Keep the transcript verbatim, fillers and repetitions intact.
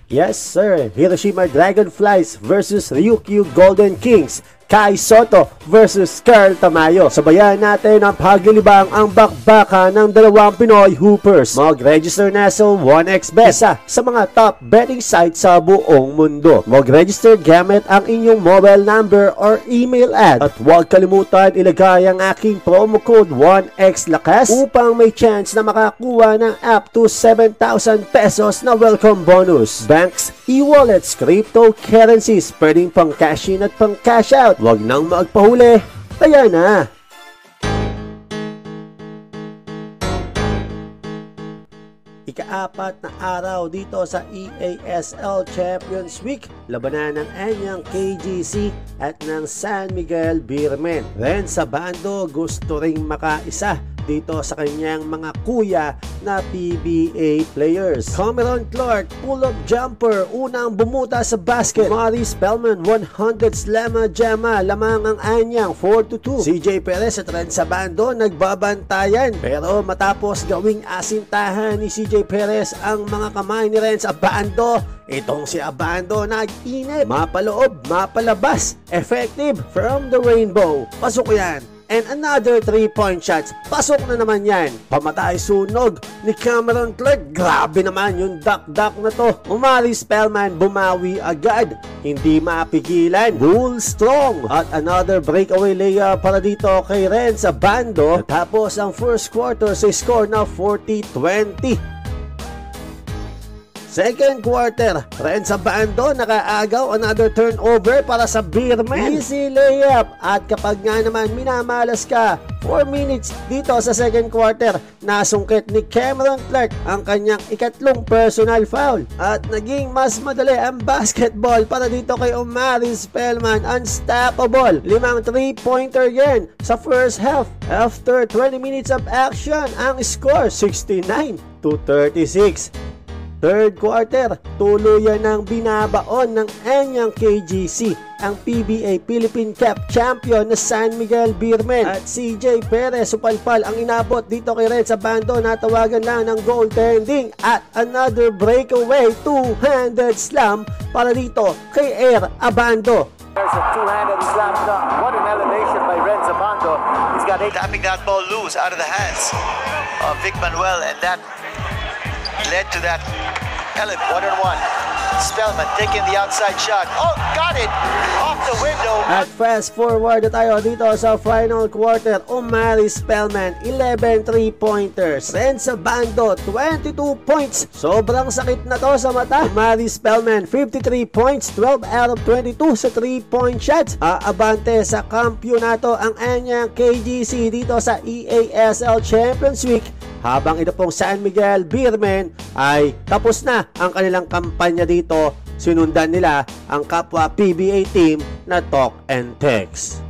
Yes sir, Hiroshima Dragonflies versus Ryukyu Golden Kings. Kai Soto versus Carl Tamayo. Sabayan natin ang paglilibang ang bakbaka ng dalawang Pinoy Hoopers. Mag-register na sa one x bet, isa sa mga top betting sites sa buong mundo. Mag-register gamit ang inyong mobile number or email ad. At huwag kalimutan ilagay ang aking promo code one x lakas upang may chance na makakuha ng up to seven thousand pesos na welcome bonus. Banks, e-wallets, cryptocurrencies, pwedeng pang cash in at pang cash out. Huwag nang magpahuli, kaya na! Ika-apat na araw dito sa E A S L Champions Week, labanan ng Anyang K G C at ng San Miguel Beermen. Rhenz ABANDO gusto ring makaisa dito sa kanyang mga kuya na P B A players. Cameron Clark, pull-up jumper, unang bumuta sa basket. Mari Spellman, one hundred slamma jamma, lamang ang Anyang, four to two. C J Perez at Rhenz ABANDO nagbabantayan, pero matapos gawing asintahan ni C J Perez ang mga kamay ni Rhenz ABANDO, itong si ABANDO nag-inip, mapaloob, mapalabas, effective from the rainbow. Pasok yan. And another three point shots. Pasok na naman yan. Pamatay sunog ni Cameron Clark. Grabe naman yung duck-duck na to. Umari Spellman, bumawi agad. Hindi mapigilan. Bull strong. At another breakaway layup para dito kay Rhenz ABANDO. Tapos ang first quarter sa score na forty twenty. Second quarter, Rhenz ABANDO nakaagaw, another turnover para sa Beermen. Easy layup. At kapag nga naman minamalas ka, four minutes dito sa second quarter, nasungkit ni Cameron Clark ang kanyang ikatlong personal foul. At naging mas madali ang basketball para dito kay Umari Spellman. Unstoppable. Limang three-pointer yan sa first half. After twenty minutes of action, ang score sixty-nine to thirty-six. Third quarter, tuluyan ng binabaon ng Anyang K G C ang P B A Philippine Cup champion na San Miguel Beermen. At C J Perez supalpal ang inabot dito kay Rhenz ABANDO, natawagan lang ng goaltending. At another breakaway, two-handed slam para dito kay Air ABANDO. There's a two-handed slam dunk. What an elevation by Rhenz ABANDO. He's got eight. Tapping that ball loose out of the hands of Vic Manuel, and that led to that element. One and one. Spellman taking the outside shot. Oh, got it! Off the window. At fast forward na tayo dito sa final quarter. Umari Spellman, eleven three-pointers. Rhenz ABANDO, twenty-two points. Sobrang sakit na to sa mata. Umari Spellman, fifty-three points, twelve out of twenty-two sa three-point shots. Aabante sa kampyonato ang Anyang K G C dito sa E A S L Champions Week. Habang ito pong San Miguel Beermen ay tapos na ang kanilang kampanya dito, sinundan nila ang kapwa P B A team na Talk and Text.